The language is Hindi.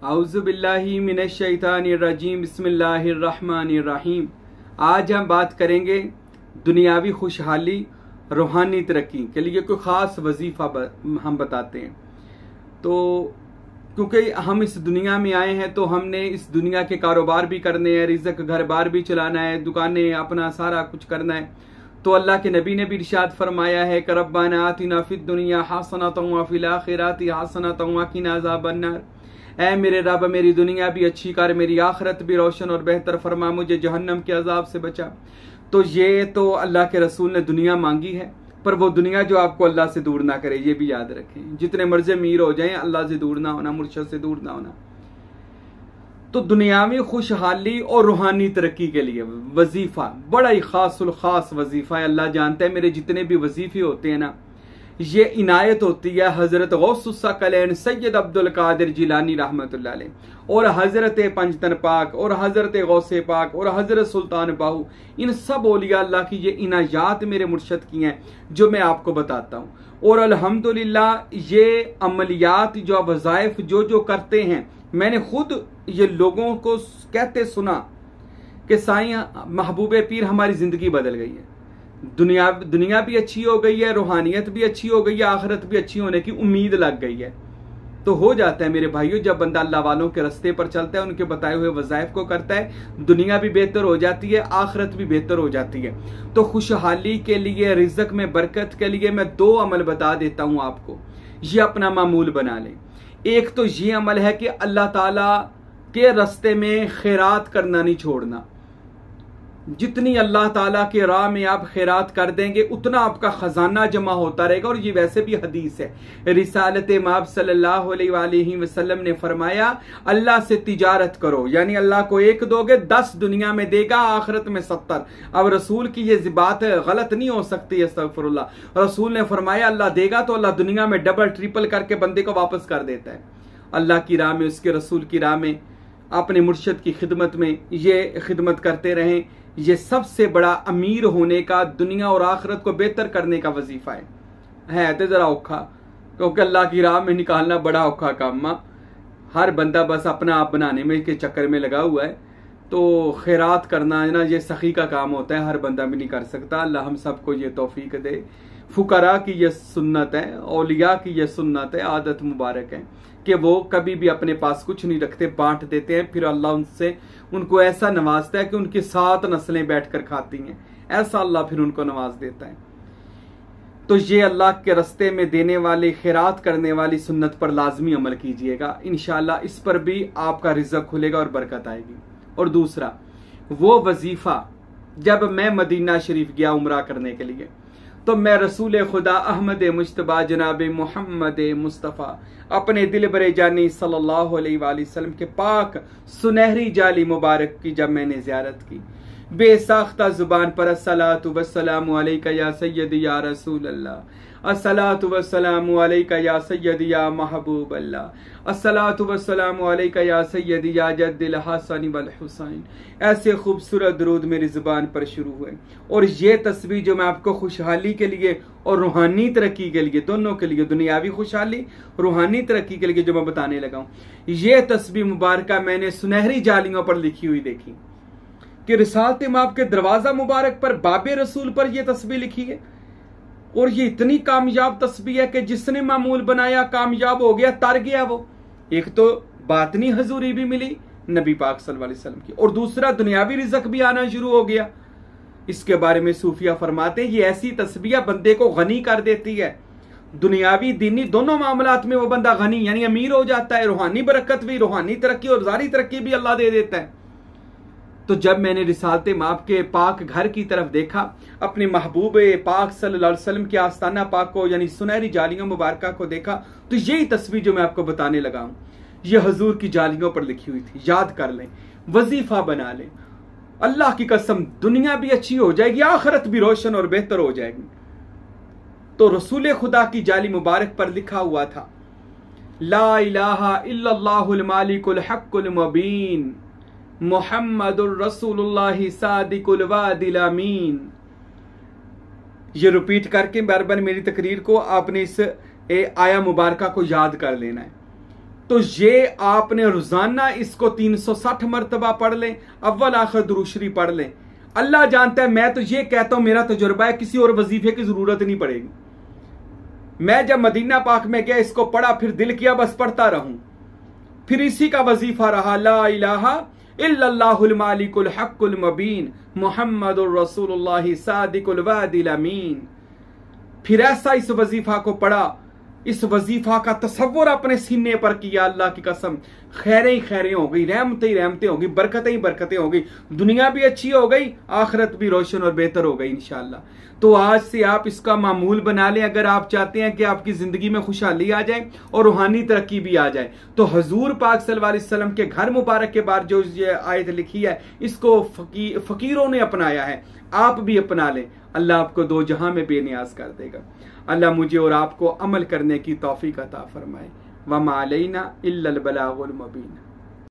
औज़ुबिल्लाहि मिनश्शैतानिर्रजीम बिस्मिल्लाहिर्रहमानिर्रहीम। आज हम बात करेंगे दुनियावी खुशहाली रूहानी तरक्की के लिए कोई ख़ास वजीफ़ा हम बताते हैं। तो क्योंकि हम इस दुनिया में आए हैं तो हमने इस दुनिया के कारोबार भी करने हैं, रिज़्क़ घर बार भी चलाना है, दुकानें अपना सारा कुछ करना है। तो अल्लाह के नबी ने भी इरशाद फरमाया है कि रब्बाना आतिना फिद दुनिया हसनतन व फिल आखिरति हसनतन व क़िना अज़ाबन्नार। ऐ मेरे रब, मेरी दुनिया भी अच्छी कर, मेरी आखिरत भी रोशन और बेहतर फरमा, मुझे जहन्नम के अजाब से बचा। तो ये तो अल्लाह के रसूल ने दुनिया मांगी है, पर वो दुनिया जो आपको अल्लाह से दूर ना करे, ये भी याद रखें। जितने मर्जी अमीर हो जाएं, अल्लाह से दूर ना होना, मुर्शद से दूर ना होना। तो दुनियावी खुशहाली और रूहानी तरक्की के लिए वजीफा बड़ा ही खास वजीफा है। अल्लाह जानता है मेरे जितने भी वजीफे होते हैं ना, ये इनायत होती है हजरत गौसुस सकलैन सैयद अब्दुल कादिर जिलानी रहमतुल्लाह अलैह और हजरत पंजतन पाक और हजरत गौसे पाक और हजरत सुल्तान बाहू, इन सब औलिया अल्लाह की ये इनायात मेरे मुर्शद की हैं जो मैं आपको बताता हूँ। और अल्हम्दुलिल्लाह ये अमलियात जो वज़ाइफ जो करते हैं, मैंने खुद ये लोगों को कहते सुना कि साईं महबूब पीर हमारी जिंदगी बदल गई है, दुनिया भी अच्छी हो गई है, रूहानियत भी अच्छी हो गई है, आखिरत भी अच्छी होने की उम्मीद लग गई है। तो हो जाता है मेरे भाइयों, जब बंदा अल्लाह वालों के रास्ते पर चलता है, उनके बताए हुए वज़ाइफ को करता है, दुनिया भी बेहतर हो जाती है, आखिरत भी बेहतर हो जाती है। तो खुशहाली के लिए, रिज़्क़ में बरकत के लिए मैं दो अमल बता देता हूं आपको, ये अपना मामूल बना लें। एक तो ये अमल है कि अल्लाह ताला के रास्ते में खैरात करना नहीं छोड़ना। जितनी अल्लाह ताला के राह में आप खैरात कर देंगे, उतना आपका खजाना जमा होता रहेगा। और ये वैसे भी हदीस है, रिसालत माब सल्लल्लाहु अलैहि वसल्लम ने फरमाया, अल्लाह से तिजारत करो, यानी अल्लाह को एक दोगे 10 दुनिया में देगा, आखिरत में 70। अब रसूल की ये बात गलत नहीं हो सकती, अस्तगफिरुल्लाह। रसूल ने फरमाया अल्लाह देगा तो अल्लाह दुनिया में डबल ट्रिपल करके बंदे को वापस कर देता है। अल्लाह की राह में, उसके रसूल की राह में, अपने मुर्शद की खिदमत में ये खिदमत करते रहें। ये सबसे बड़ा अमीर होने का, दुनिया और आखिरत को बेहतर करने का वजीफा है तो जरा औखा, क्योंकि अल्लाह की राह में निकालना बड़ा औखा काम। हर बंदा बस अपना आप बनाने में के चक्कर में लगा हुआ है। तो खैरात करना ना, ये सखी का काम होता है, हर बंदा भी नहीं कर सकता। अल्लाह हम सबको ये तौफीक दे। फुकरा की ये सुन्नत है, औलिया की ये सुन्नत है, आदत मुबारक है कि वो कभी भी अपने पास कुछ नहीं रखते, बांट देते हैं। फिर अल्लाह उनको ऐसा नवाजता है कि उनकी 7 नस्लें बैठकर खाती हैं, ऐसा अल्लाह फिर उनको नवाज देता है। तो ये अल्लाह के रास्ते में देने वाले, खैरात करने वाली सुन्नत पर लाजमी अमल कीजिएगा, इंशाअल्लाह इस पर भी आपका रिज़्क़ खुलेगा और बरकत आएगी। और दूसरा वो वजीफा, जब मैं मदीना शरीफ गया उम्रा करने के लिए, तो मैं रसूल खुदा अहमद मुश्तबा जनाब मोहम्मद मुस्तफ़ा अपने दिल बरे जानी सल्लल्लाहु अलैहि वसल्लम के पाक सुनहरी जाली मुबारक की जब मैंने ज़ियारत की, बेसाख्ता जुबान पर अस्सलातु वस्सलामु अलैका या सय्यदी या रसूल अल्लाह, अस्सलातु वस्सलामु अलैका या सय्यदी या महबूब अल्लाह, अस्सलातु वस्सलामु अलैका या सय्यदी या जद्दिल हसन वल हुसैन, ऐसे खूबसूरत दरूद मेरी जुबान पर शुरू हुए। और ये तस्बीह जो मैं आपको खुशहाली के लिए और रूहानी तरक्की के लिए, दोनों के लिए, दुनियावी खुशहाली, रूहानी तरक्की के लिए जो मैं बताने लगा हूँ, ये तस्बीह मुबारक मैंने सुनहरी जालियों पर लिखी हुई देखी कि रिसालत माब के दरवाजा मुबारक पर, बाबे रसूल पर यह तस्बीह लिखी है। और ये इतनी कामयाब तस्बीह है कि जिसने मामूल बनाया कामयाब हो गया, तर गया वो। एक तो बातनी हजूरी भी मिली नबी पाक सल्लल्लाहु अलैहि वसल्लम की, और दूसरा दुनियावी रिज़्क़ भी आना शुरू हो गया। इसके बारे में सूफिया फरमाते हैं, ये ऐसी तस्बीह बंदे को गनी कर देती है, दुनियावी दीनी दोनों मामलात में वो बंदा गनी यानी अमीर हो जाता है। रूहानी बरकत भी, रूहानी तरक्की और ज़ारी तरक्की भी अल्लाह दे देता है। तो जब मैंने रिसालत माब के पाक घर की तरफ देखा, अपने महबूब पाक सल्लल्लाहु अलैहि वसल्लम के आस्ताना पाक को, यानी सुनहरी जालियों मुबारक को देखा, तो यही तस्वीर जो मैं आपको बताने लगा हूं, ये हजूर की जालियों पर लिखी हुई थी। याद कर लें, वजीफा बना लें, अल्लाह की कसम दुनिया भी अच्छी हो जाएगी, आखिरत भी रोशन और बेहतर हो जाएगी। तो रसूल खुदा की जाली मुबारक पर लिखा हुआ था, ला इलाहा इल्लल्लाहुल मालिकुल हक्कुल मुबीन मुहम्मदुर रसूलुल्लाह सादिकुल वादिल अमीन। ये रिपीट करके बार बार मेरी तकरीर को आपने इस आया मुबारका को याद कर लेना है तो ये आपने रोजाना इसको 360 मरतबा पढ़ लें, अव्वल आखिर दुरूद शरीफ पढ़ लें। अल्लाह जानता है, मैं तो ये कहता हूं, मेरा तजुर्बा है, किसी और वजीफे की जरूरत नहीं पड़ेगी। मैं जब मदीना पाक में गया, इसको पढ़ा, फिर दिल किया बस पढ़ता रहूं, फिर इसी का वजीफा रहा, ला इलाहा इल्लल्लाहुल मालिकुल हक्कुल मुबीन मुहम्मदुर रसूलुल्लाह सादिकुल वादिल अमीन। फिर ऐसा इस वजीफा को पढ़ा, इस वजीफा का तसव्वुर अपने सीने पर किया, अल्लाह की कसम खैरें ही खैरें हो गई, रहमतें ही रहमतें हो गई, बरकतें ही बरकतें हो गई, दुनिया भी अच्छी हो गई, आखिरत भी रोशन और बेहतर हो गई इंशाअल्लाह। तो आज से आप इसका मामूल बना लें। अगर आप चाहते हैं कि आपकी जिंदगी में खुशहाली आ जाए और रूहानी तरक्की भी आ जाए, तो हुजूर पाक सल्लल्लाहु अलैहि वसल्लम के घर मुबारक के बाद जो ये आयत लिखी है, इसको फकीरों ने अपनाया है, आप भी अपना लें। अल्लाह आपको दो जहां में बेनियाज कर देगा। अल्लाह मुझे और आपको अमल करने की तौफीक अता फरमाए। वमा अलैना इल्लल बलागुल मुबीन।